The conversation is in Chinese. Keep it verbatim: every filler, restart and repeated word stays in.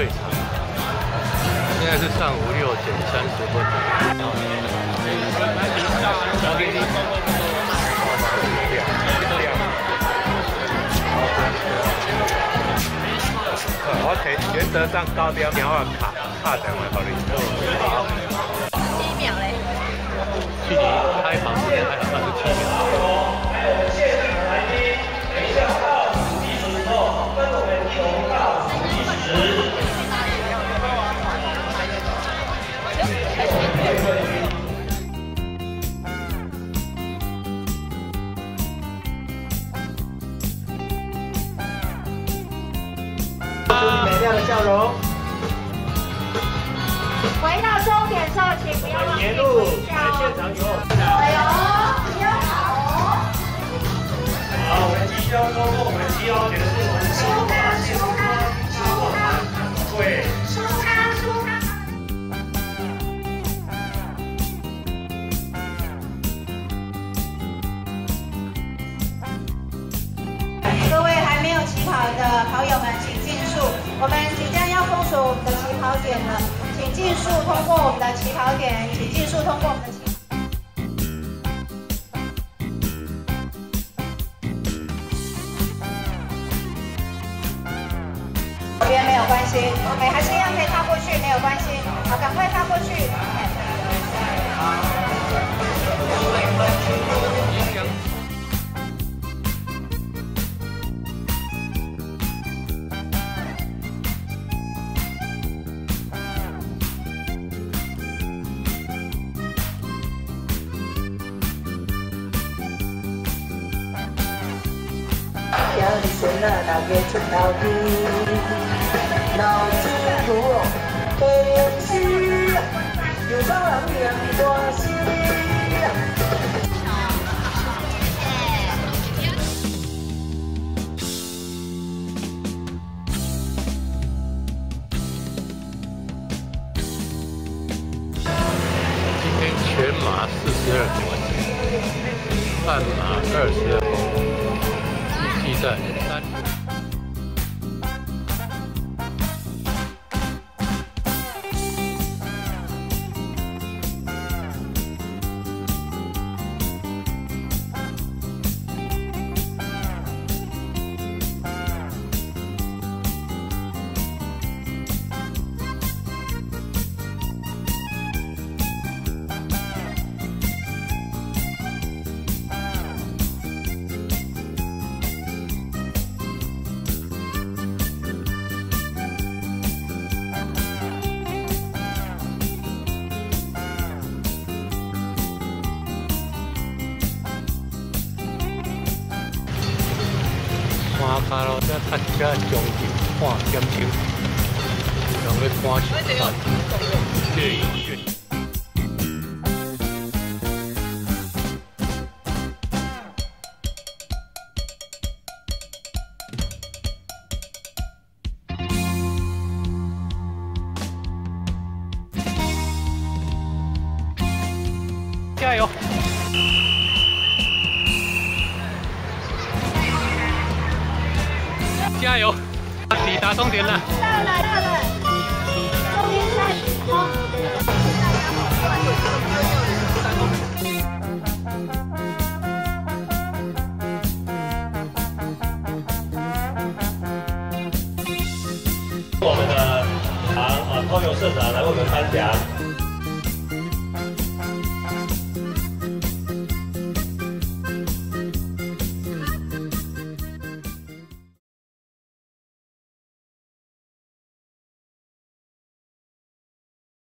会场，现在是上午六点三十分。我提原则上九点秒啊卡卡电话给你。 七秒嘞。 距离开跑时间还有二十七秒。现场来宾，等一下到计时之后，跟我们一同到计时。 美妙的笑容。 回到终点之后，请不要忘记沿路来现场以后， 哎呦，比较好哦。 好，我们即将通过我们七号点的是我们收发现收发收发会舒康舒康。 各位还没有起跑的跑友们，请尽速，我们即将要封锁我们的起跑点了，请尽速通过我们的起跑点，请尽速通过我们的起跑点。这边没有关系，哎，还是一样可以踏过去，没有关系，好，赶快踏过去。 听你声啊，大家出头天，老师傅的是，有少人念大声。 今天全马四十二公里，半马二十二公里。预计在三。看卡路这较这将近半点钟，用咧赶时间，这医院。加油！加油！抵达终点了。 到了，到了。终点站，好。 我们的啊啊通邮社长来为我们颁奖。